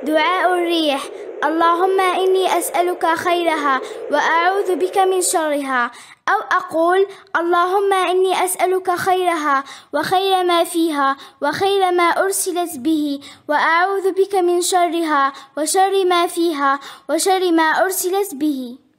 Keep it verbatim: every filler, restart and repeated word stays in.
دعاء الريح: اللهم إني أسألك خيرها وأعوذ بك من شرها. أو أقول: اللهم إني أسألك خيرها وخير ما فيها وخير ما أرسلت به، وأعوذ بك من شرها وشر ما فيها وشر ما أرسلت به.